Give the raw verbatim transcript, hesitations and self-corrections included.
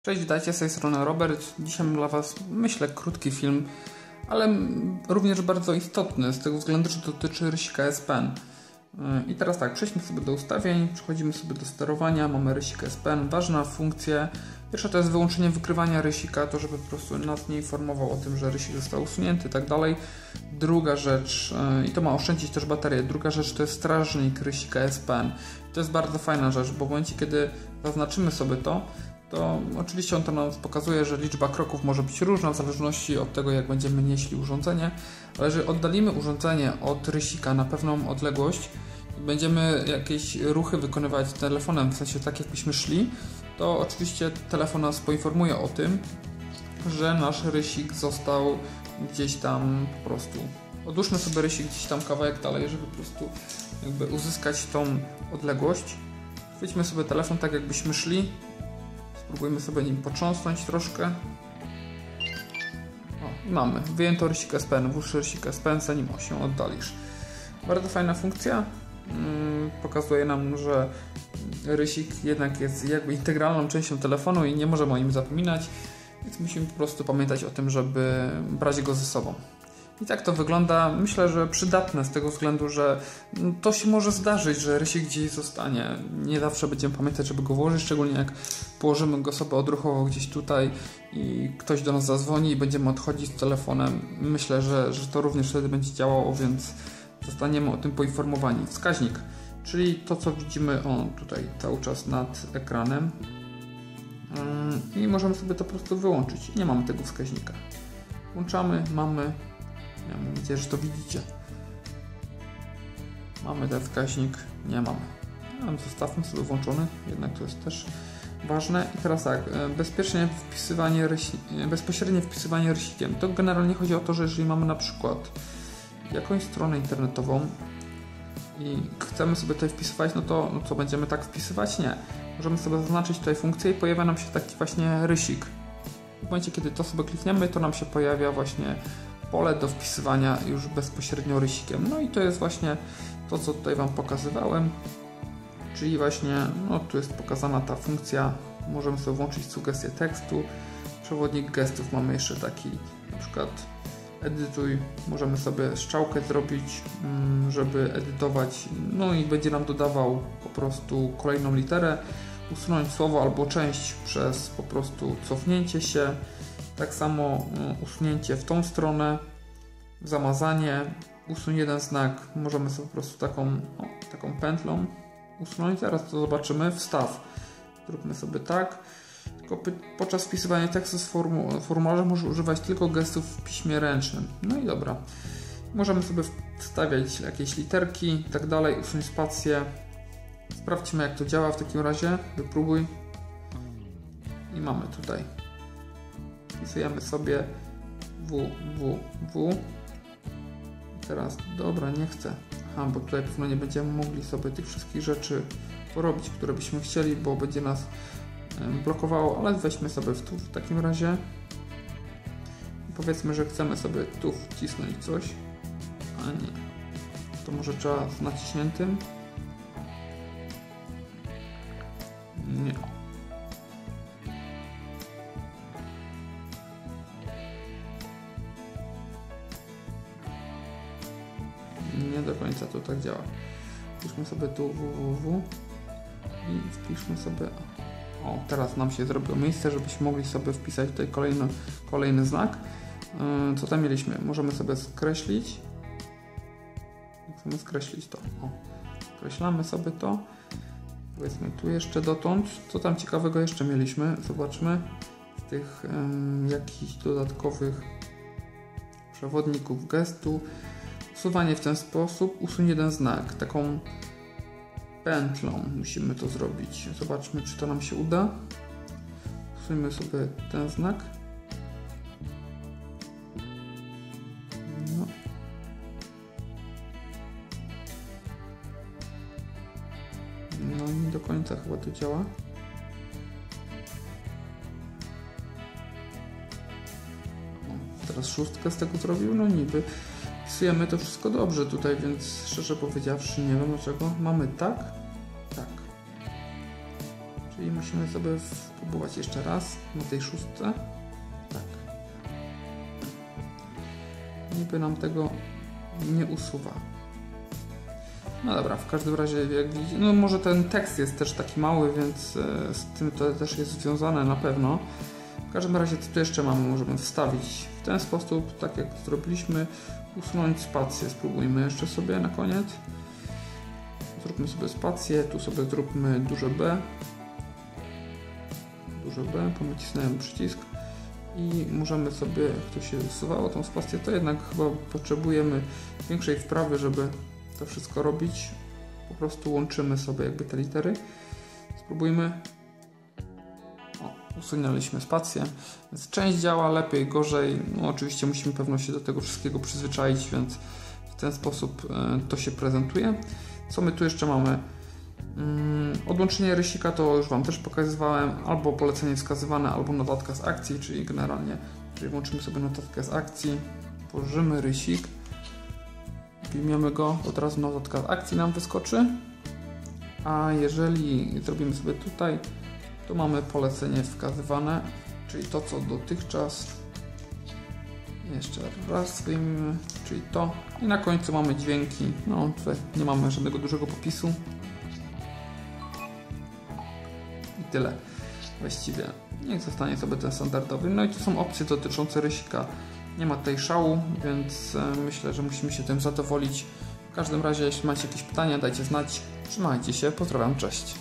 Cześć, witajcie, z tej strony Robert. Dzisiaj mam dla Was, myślę, krótki film, ale również bardzo istotny, z tego względu, że dotyczy rysika S Pen. I teraz tak, przejdźmy sobie do ustawień, przechodzimy sobie do sterowania, mamy rysik S Pen, ważna funkcja. Pierwsza to jest wyłączenie wykrywania rysika, to żeby po prostu nas nie informował o tym, że rysik został usunięty i tak dalej. Druga rzecz, i to ma oszczędzić też baterię, druga rzecz to jest strażnik rysika S Pen. To jest bardzo fajna rzecz, bo w momencie, kiedy zaznaczymy sobie to, to oczywiście on to nam pokazuje, że liczba kroków może być różna w zależności od tego, jak będziemy nieśli urządzenie, ale jeżeli oddalimy urządzenie od rysika na pewną odległość i będziemy jakieś ruchy wykonywać telefonem, w sensie tak jakbyśmy szli, to oczywiście telefon nas poinformuje o tym, że nasz rysik został gdzieś tam po prostu. Odłóżmy sobie rysik gdzieś tam kawałek dalej, żeby po prostu jakby uzyskać tą odległość. Chwyćmy sobie telefon tak jakbyśmy szli. Spróbujmy sobie nim potrząsnąć troszkę. O, i mamy. Wyjęto rysik S Pen, włóż rysik S Pen, zanim się oddalisz. Bardzo fajna funkcja. Hmm, pokazuje nam, że rysik jednak jest jakby integralną częścią telefonu i nie możemy o nim zapominać. Więc musimy po prostu pamiętać o tym, żeby brać go ze sobą. I tak to wygląda, myślę, że przydatne z tego względu, że to się może zdarzyć, że rysik gdzieś zostanie. Nie zawsze będziemy pamiętać, żeby go włożyć, szczególnie jak położymy go sobie odruchowo gdzieś tutaj i ktoś do nas zadzwoni i będziemy odchodzić z telefonem. Myślę, że, że to również wtedy będzie działało, więc zostaniemy o tym poinformowani. Wskaźnik, czyli to, co widzimy on tutaj cały czas nad ekranem. I możemy sobie to po prostu wyłączyć. Nie mamy tego wskaźnika. Włączamy, mamy. Ja mam nadzieję, że to widzicie. Mamy ten wskaźnik, nie mamy. Ale zostawmy sobie włączony, jednak to jest też ważne. I teraz tak, bezpiecznie wpisywanie rysi, bezpośrednie wpisywanie rysikiem. To generalnie chodzi o to, że jeżeli mamy na przykład jakąś stronę internetową i chcemy sobie tutaj wpisywać, no to no co, będziemy tak wpisywać? Nie. Możemy sobie zaznaczyć tutaj funkcję i pojawia nam się taki właśnie rysik. W momencie, kiedy to sobie klikniemy, to nam się pojawia właśnie pole do wpisywania już bezpośrednio rysikiem. No i to jest właśnie to, co tutaj Wam pokazywałem, czyli właśnie, no tu jest pokazana ta funkcja, możemy sobie włączyć sugestię tekstu, przewodnik gestów mamy jeszcze taki, na przykład edytuj, możemy sobie strzałkę zrobić, żeby edytować, no i będzie nam dodawał po prostu kolejną literę, usunąć słowo albo część przez po prostu cofnięcie się. Tak samo usunięcie w tą stronę, zamazanie, usuń jeden znak, możemy sobie po prostu taką, o, taką pętlą usunąć. Teraz to zobaczymy, wstaw. Zróbmy sobie tak. Tylko podczas wpisywania tekstu z formu formularza może używać tylko gestów w piśmie ręcznym. No i dobra. Możemy sobie wstawiać jakieś literki i tak dalej, usunąć spację. Sprawdźmy, jak to działa w takim razie. Wypróbuj. I mamy tutaj. Wpisujemy sobie W, W, W. I teraz, dobra, nie chcę. Aha, bo tutaj pewno nie będziemy mogli sobie tych wszystkich rzeczy porobić, które byśmy chcieli, bo będzie nas blokowało, ale weźmy sobie w tu w takim razie. I powiedzmy, że chcemy sobie tu wcisnąć coś. A nie. To może trzeba z naciśniętym. Nie. Nie do końca to tak działa. Wpiszmy sobie tu www i wpiszmy sobie. O, teraz nam się zrobiło miejsce, żebyśmy mogli sobie wpisać tutaj kolejny, kolejny znak. Yy, co tam mieliśmy? Możemy sobie skreślić. Chcemy skreślić to. O, skreślamy sobie to. Powiedzmy tu jeszcze dotąd. Co tam ciekawego jeszcze mieliśmy? Zobaczmy. Z tych yy, jakichś dodatkowych przewodników gestu. Usuwanie w ten sposób, usuń jeden znak, taką pętlą musimy to zrobić. Zobaczmy, czy to nam się uda. Usuńmy sobie ten znak. No. No nie do końca chyba to działa. O, teraz szóstkę z tego zrobił, no niby. Wpisujemy to wszystko dobrze tutaj, więc szczerze powiedziawszy nie wiem dlaczego. Mamy tak, tak. Czyli musimy sobie spróbować jeszcze raz na tej szóstce. Tak. Niby nam tego nie usuwa. No dobra, w każdym razie jak widzicie, no może ten tekst jest też taki mały, więc z tym to też jest związane na pewno. W każdym razie co tu jeszcze mamy? Możemy wstawić w ten sposób, tak jak zrobiliśmy, usunąć spację. Spróbujmy jeszcze sobie na koniec. Zróbmy sobie spację, tu sobie zróbmy duże B. Duże B, nacisnąłem przycisk i możemy sobie, jak to się usuwało tą spację, to jednak chyba potrzebujemy większej wprawy, żeby to wszystko robić. Po prostu łączymy sobie jakby te litery. Spróbujmy. O, usunęliśmy spację. Więc część działa lepiej, gorzej. No oczywiście musimy pewno się do tego wszystkiego przyzwyczaić, więc w ten sposób to się prezentuje. Co my tu jeszcze mamy? Hmm, odłączenie rysika to już Wam też pokazywałem. Albo polecenie wskazywane, albo notatka z akcji, czyli generalnie, jeżeli włączymy sobie notatkę z akcji, położymy rysik, wyjmiemy go, od razu notatka z akcji nam wyskoczy. A jeżeli zrobimy sobie tutaj, to mamy polecenie wskazywane, czyli to, co dotychczas. Jeszcze raz wyjmijmy, czyli to. I na końcu mamy dźwięki. No, tutaj nie mamy żadnego dużego popisu. I tyle. Właściwie niech zostanie sobie ten standardowy. No i tu są opcje dotyczące rysika. Nie ma tutaj szału, więc myślę, że musimy się tym zadowolić. W każdym razie, jeśli macie jakieś pytania, dajcie znać. Trzymajcie się, pozdrawiam, cześć.